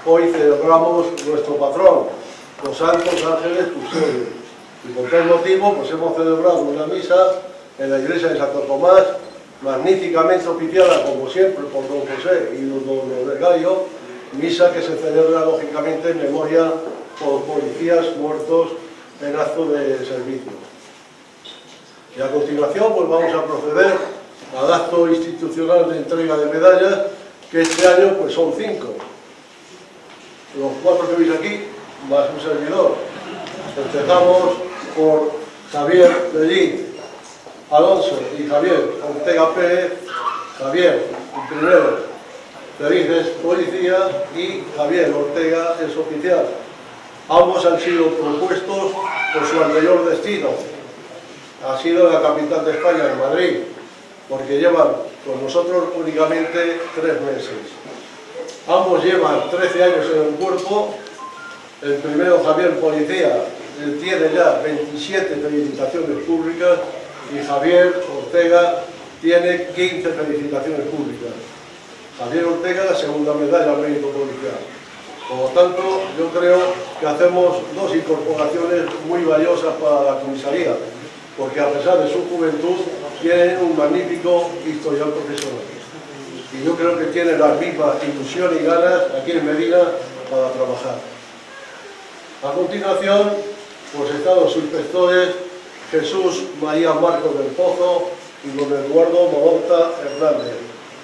hoy celebramos nuestro patrón, los santos ángeles custodios. Y por tal motivo pues hemos celebrado una misa en la iglesia de Santo Tomás, magníficamente oficiada como siempre por don José y don Gregario, misa que se celebra lógicamente en memoria por policías muertos en acto de servicio. Y a continuación pues vamos a proceder al acto institucional de entrega de medallas, que este año pues son 5. Los 4 que veis aquí, más un servidor. Empezamos por Javier Bellín Alonso y Javier Ortega Pérez. Javier, el primero, Feliz es policía y Javier Ortega es oficial. Ambos han sido propuestos por su anterior destino. Ha sido la capital de España, en Madrid, porque llevan con nosotros únicamente 3 meses. Ambos llevan 13 años en el cuerpo. El primero, Javier Policía, él tiene ya 27 felicitaciones públicas y Javier Ortega tiene 15 felicitaciones públicas. Javier Ortega, la segunda medalla al mérito policial. Por lo tanto, yo creo que hacemos 2 incorporaciones muy valiosas para la comisaría, porque a pesar de su juventud, tienen un magnífico historial profesional. Y yo creo que tienen la misma ilusión y ganas aquí en Medina para trabajar. A continuación, pues están los subinspectores Jesús María Marcos del Pozo y don Eduardo Mogorta Hernández.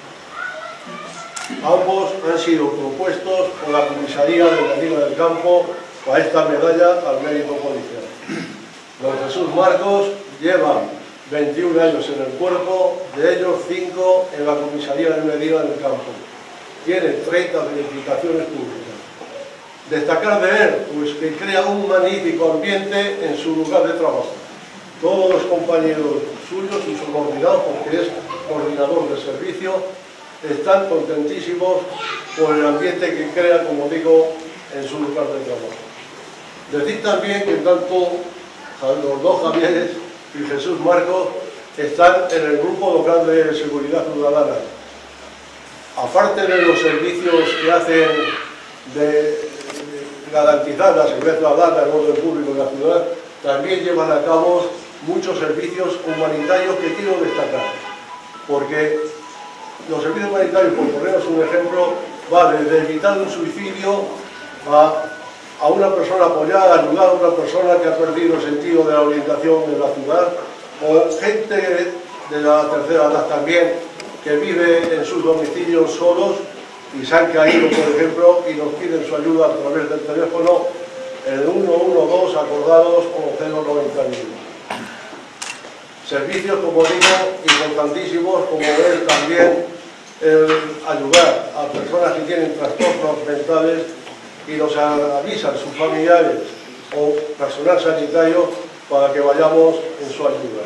Ambos han sido propuestos por la comisaría de Medina del Campo para esta medalla al mérito policial. Don Jesús Marcos lleva 21 años en el cuerpo, de ellos 5 en la comisaría de Medina del Campo. Tiene 30 felicitaciones públicas. Destacar de él, pues que crea un magnífico ambiente en su lugar de trabajo. Todos los compañeros suyos y subordinados, porque es coordinador de servicio, están contentísimos por el ambiente que crea, como digo, en su lugar de trabajo. Decir también que tanto los 2 Javieres y Jesús Marcos están en el grupo local de seguridad ciudadana. Aparte de los servicios que hacen de garantizar la seguridad ciudadana, el orden público de la ciudad, también llevan a cabo muchos servicios humanitarios que quiero destacar, porque los servicios humanitarios, por poneros un ejemplo, va desde evitar un suicidio a una persona apoyada, ayudar a una persona que ha perdido el sentido de la orientación en la ciudad, o gente de la tercera edad también que vive en sus domicilios solos y se han caído, por ejemplo, y nos piden su ayuda a través del teléfono, el 112 acordados o 091. Servicios, como digo, importantísimos, como es también el ayudar a personas que tienen trastornos mentales y nos avisan sus familiares o personal sanitario para que vayamos en su ayuda.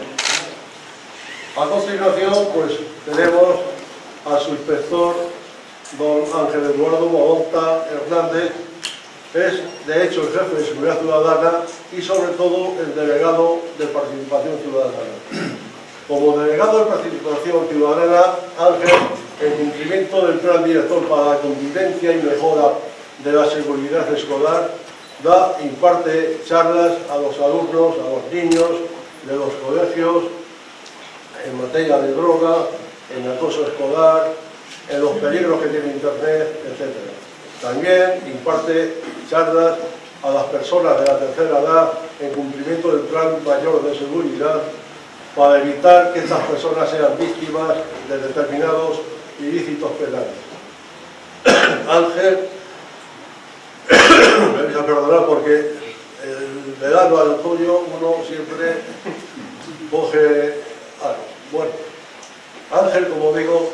A continuación, pues tenemos a su inspector, don Ángel Eduardo Mogorta Hernández. Es, de hecho, el jefe de Seguridad Ciudadana y, sobre todo, el delegado de Participación Ciudadana. Como delegado de Participación Ciudadana, Ángel, en cumplimiento del Plan Director para la Convivencia y Mejora de la Seguridad Escolar, imparte charlas a los alumnos, a los niños de los colegios en materia de droga, en acoso escolar, en los peligros que tiene Internet, etc. También imparte charlas a las personas de la tercera edad en cumplimiento del Plan Mayor de Seguridad para evitar que estas personas sean víctimas de determinados ilícitos penales. Ángel, me vais a perdonar porque el verano al otoño uno siempre coge algo. Bueno, Ángel, como digo,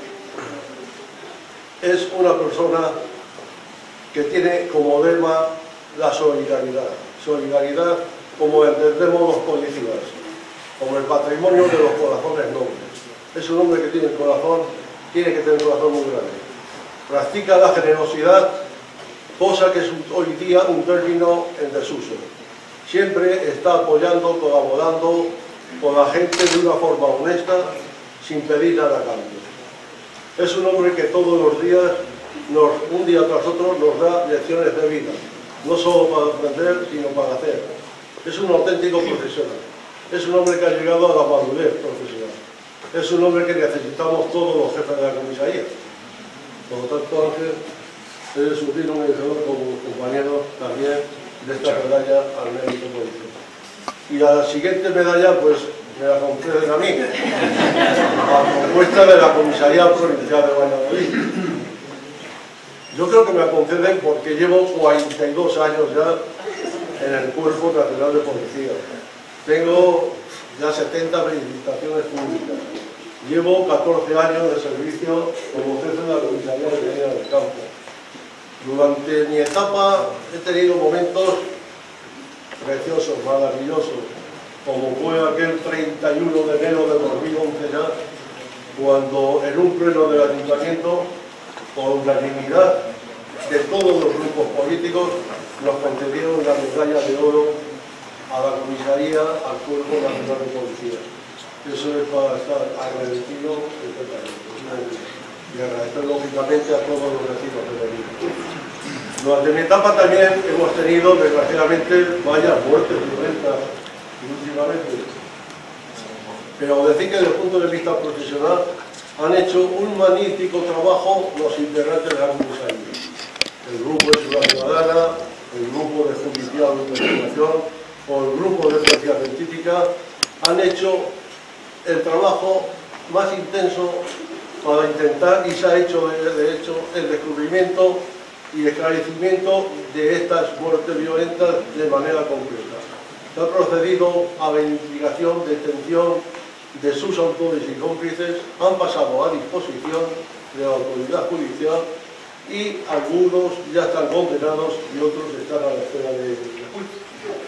es una persona que tiene como lema la solidaridad. Solidaridad como entendemos los policías, como el patrimonio de los corazones nobles. Es un hombre que tiene el corazón, tiene que tener un corazón muy grande. Practica la generosidad, cosa que es hoy día un término en desuso. Siempre está apoyando, colaborando con la gente de una forma honesta, sin pedir nada a cambio. Es un hombre que todos los días un día tras otro nos da lecciones de vida, no solo para aprender, sino para hacer. Es un auténtico profesional, es un hombre que ha llegado a la madurez profesional, es un hombre que necesitamos todos los jefes de la comisaría. Por lo tanto, Ángel, eres un digno merecedor como compañero también de esta medalla al mérito policial. Y a la siguiente medalla, pues, me la conceden a mí, a propuesta de la Comisaría Provincial de Valladolid. Yo creo que me la conceden porque llevo 42 años ya en el Cuerpo Nacional de Policía. Tengo ya 70 felicitaciones públicas. Llevo 14 años de servicio como jefe de la Comisaría de Medina del Campo. Durante mi etapa he tenido momentos preciosos, maravillosos, como fue aquel 31 de enero de 2011 ya, cuando en un pleno del Ayuntamiento, por unanimidad de todos los grupos políticos, nos concedieron la medalla de oro a la Comisaría, al Cuerpo Nacional de Policía. Eso es para estar agradecido y agradecer lógicamente a todos los vecinos de la vida. Durante mi etapa también hemos tenido, desgraciadamente, varias muertes violentas últimamente. Pero decir que desde el punto de vista profesional han hecho un magnífico trabajo los integrantes de la comisaría. El grupo de Seguridad Ciudadana, el grupo de Judicial de Investigación o el grupo de Policía Científica han hecho el trabajo más intenso para intentar, y se ha hecho de hecho el descubrimiento y esclarecimiento de estas muertes violentas de manera concreta. Se ha procedido a la investigación, detención de sus autores y cómplices, han pasado a disposición de la autoridad judicial y algunos ya están condenados y otros están a la espera de juicio.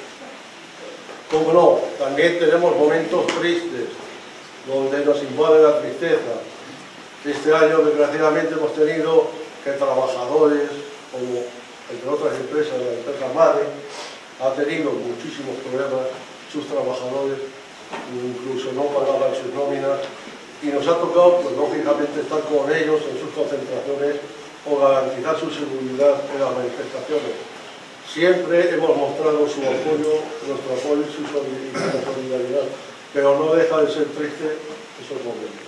Como no, también tenemos momentos tristes, donde nos invade la tristeza. Este año, desgraciadamente, hemos tenido que trabajadores, como entre otras empresas, la empresa madre, ha tenido muchísimos problemas, sus trabajadores incluso no pagaban sus nóminas, y nos ha tocado, pues lógicamente, estar con ellos en sus concentraciones o garantizar su seguridad en las manifestaciones. Siempre hemos mostrado su apoyo, nuestro apoyo y su solidaridad, pero no deja de ser triste esos momentos.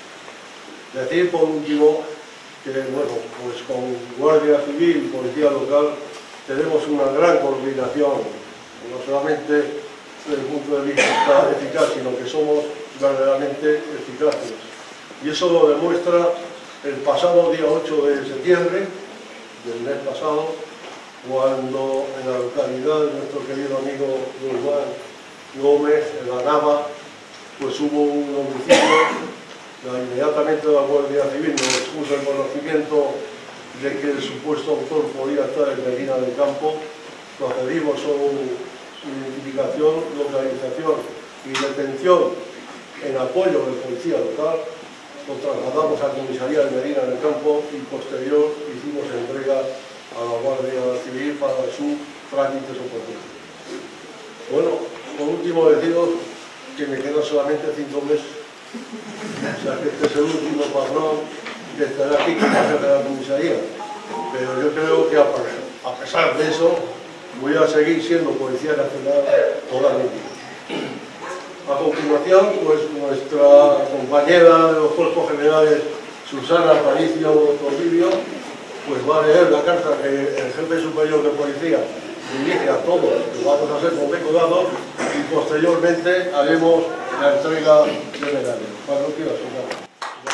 Decir por último que, bueno, pues con Guardia Civil y Policía Local tenemos una gran coordinación, no solamente desde el punto de vista eficaz, sino que somos verdaderamente eficaces. Y eso lo demuestra el pasado día 8 de septiembre del mes pasado, cuando en la localidad de nuestro querido amigo Guzmán Gómez, en la Nava, pues hubo un homicidio. Inmediatamente la Guardia Civil nos puso en conocimiento de que el supuesto autor podía estar en Medina del Campo. Procedimos a su identificación, localización y detención en apoyo del policía local. Lo trasladamos a la comisaría de Medina del Campo y posterior hicimos entrega a la Guardia Civil para sus trámites oportunos. Bueno, por último deciros que me quedan solamente 5 meses. O sea que este es el último padrón que estará aquí como jefe de la comisaría. Pero yo creo que a pesar de eso voy a seguir siendo Policía Nacional toda mi vida. A continuación, pues nuestra compañera de los cuerpos generales, Susana Aparicio Toribio, pues va a leer la carta que el jefe superior de policía dirige a todos, que vamos a ser condecorados, y posteriormente haremos la entrega de medallas. Cuando quieras, Susana.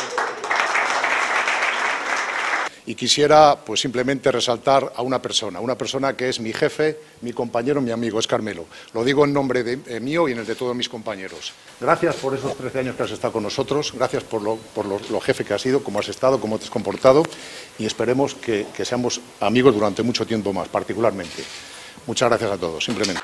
Y quisiera pues simplemente resaltar a una persona que es mi jefe, mi compañero, mi amigo, es Carmelo. Lo digo en nombre mío y en el de todos mis compañeros. Gracias por esos 13 años que has estado con nosotros, gracias por lo jefe que has sido, cómo has estado, cómo te has comportado, y esperemos que seamos amigos durante mucho tiempo más, particularmente. Muchas gracias a todos, simplemente.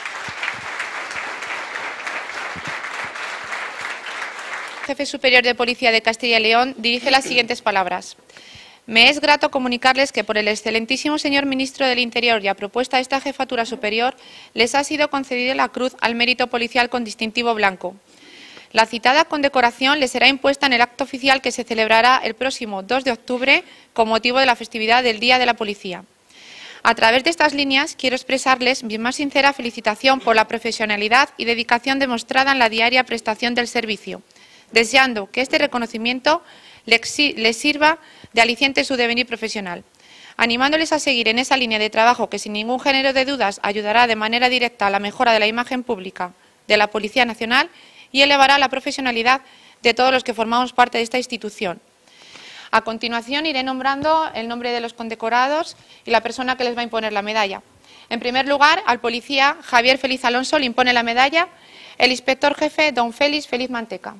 Jefe Superior de Policía de Castilla y León dirige las siguientes palabras. Me es grato comunicarles que por el excelentísimo señor Ministro del Interior y a propuesta de esta Jefatura Superior les ha sido concedida la Cruz al Mérito Policial con distintivo blanco. La citada condecoración le será impuesta en el acto oficial que se celebrará el próximo 2 de octubre con motivo de la festividad del Día de la Policía. A través de estas líneas quiero expresarles mi más sincera felicitación por la profesionalidad y dedicación demostrada en la diaria prestación del servicio, deseando que este reconocimiento les sirva de aliciente en su devenir profesional, animándoles a seguir en esa línea de trabajo que sin ningún género de dudas ayudará de manera directa a la mejora de la imagen pública de la Policía Nacional y elevará la profesionalidad de todos los que formamos parte de esta institución. A continuación iré nombrando el nombre de los condecorados y la persona que les va a imponer la medalla. En primer lugar, al policía Javier Feliz Alonso le impone la medalla el inspector jefe don Félix Feliz Manteca.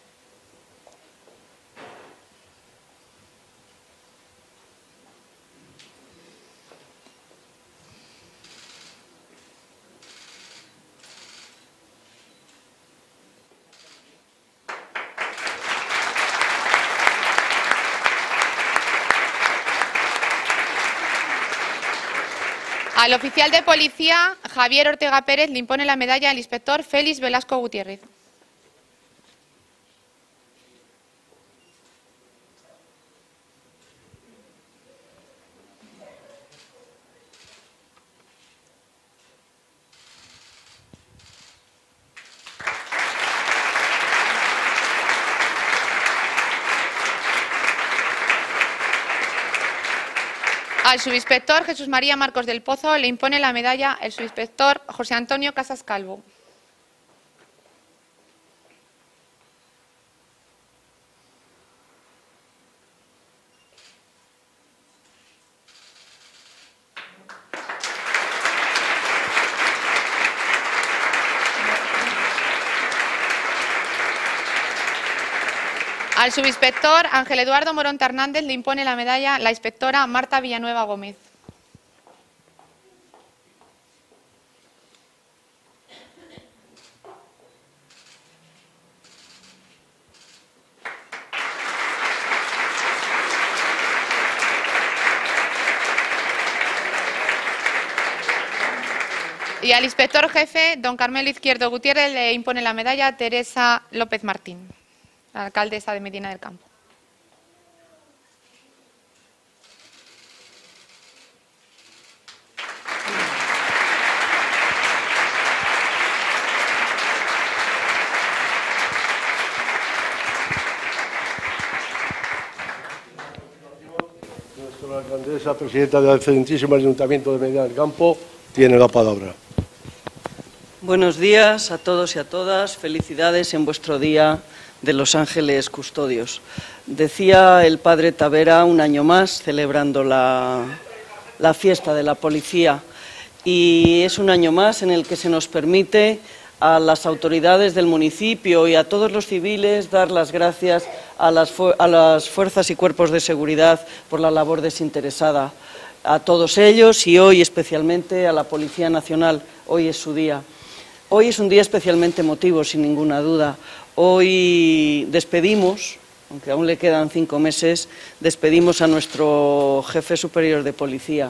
Al oficial de policía Javier Ortega Pérez le impone la medalla el inspector Félix Velasco Gutiérrez. Al subinspector Jesús María Marcos del Pozo le impone la medalla el subinspector José Antonio Casas Calvo. Al subinspector Ángel Eduardo Moronta Hernández le impone la medalla la inspectora Marta Villanueva Gómez. Y al inspector jefe, don Carmelo Izquierdo Gutiérrez, le impone la medalla Teresa López Martín, la alcaldesa de Medina del Campo. Nuestra alcaldesa, presidenta del excelentísimo Ayuntamiento de Medina del Campo, tiene la palabra. Buenos días a todos y a todas. Felicidades en vuestro Día de los Ángeles Custodios. Decía el padre Tavera, un año más celebrando la fiesta de la policía, y es un año más en el que se nos permite a las autoridades del municipio y a todos los civiles dar las gracias a las fuerzas y cuerpos de seguridad por la labor desinteresada. A todos ellos, y hoy especialmente a la Policía Nacional. Hoy es su día. Hoy es un día especialmente emotivo, sin ninguna duda. Hoy despedimos, aunque aún le quedan 5 meses, despedimos a nuestro jefe superior de policía.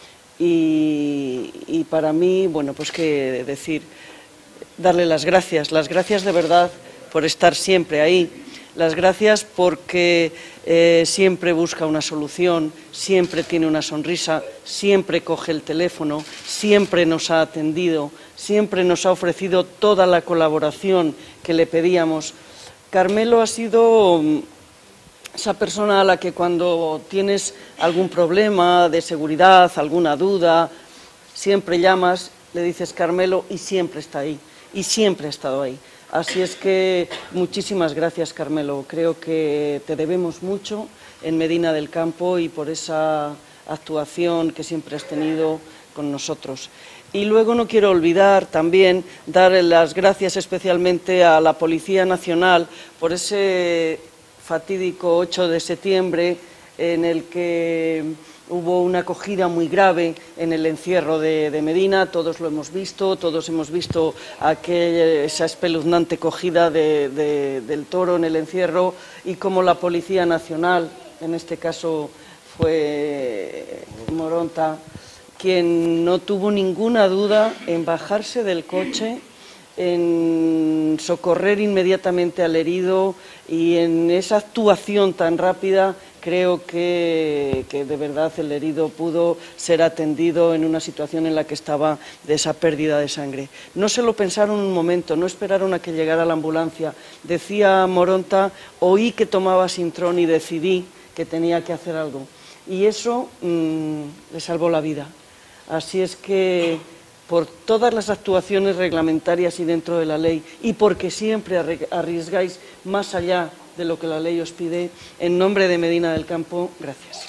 Y para mí, bueno, pues qué decir, darle las gracias de verdad por estar siempre ahí. Las gracias porque siempre busca una solución, siempre tiene una sonrisa, siempre coge el teléfono, siempre nos ha atendido, siempre nos ha ofrecido toda la colaboración que le pedíamos. Carmelo ha sido esa persona a la que cuando tienes algún problema de seguridad, alguna duda, siempre llamas, le dices Carmelo y siempre está ahí, y siempre ha estado ahí. Así es que muchísimas gracias, Carmelo. Creo que te debemos mucho en Medina del Campo y por esa actuación que siempre has tenido con nosotros. Y luego no quiero olvidar también dar las gracias especialmente a la Policía Nacional por ese fatídico 8 de septiembre en el que hubo una acogida muy grave en el encierro de Medina. Todos lo hemos visto, todos hemos visto esa espeluznante cogida del toro en el encierro, y cómo la Policía Nacional, en este caso fue Moronta, quien no tuvo ninguna duda en bajarse del coche, en socorrer inmediatamente al herido y en esa actuación tan rápida. Creo que de verdad el herido pudo ser atendido en una situación en la que estaba de esa pérdida de sangre. No se lo pensaron un momento, no esperaron a que llegara la ambulancia. Decía Moronta, oí que tomaba Sintrón y decidí que tenía que hacer algo. Y eso le salvó la vida. Así es que, por todas las actuaciones reglamentarias y dentro de la ley, y porque siempre arriesgáis más allá de lo que la ley os pide, en nombre de Medina del Campo, gracias.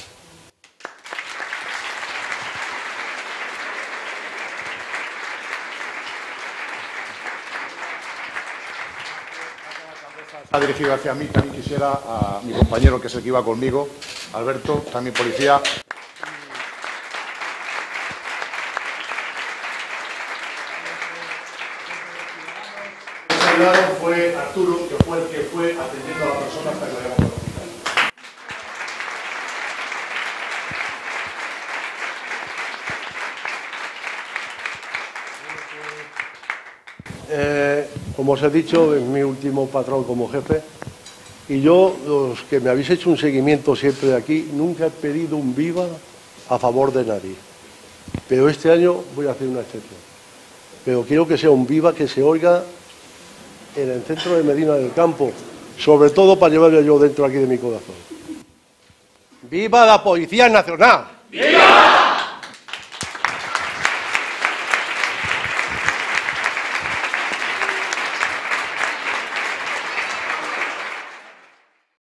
Ha dirigido hacia mí, también quisiera a mi compañero, que es el que iba conmigo, Alberto, también policía. Fue Arturo, que fue el que fue atendiendo a la persona hasta que la llevamos al hospital. Como os he dicho, es mi último patrón como jefe. Y yo, los que me habéis hecho un seguimiento siempre de aquí, nunca he pedido un viva a favor de nadie. Pero este año voy a hacer una excepción. Pero quiero que sea un viva que se oiga en el centro de Medina del Campo, sobre todo para llevarlo yo dentro aquí de mi corazón. ¡Viva la Policía Nacional! ¡Viva!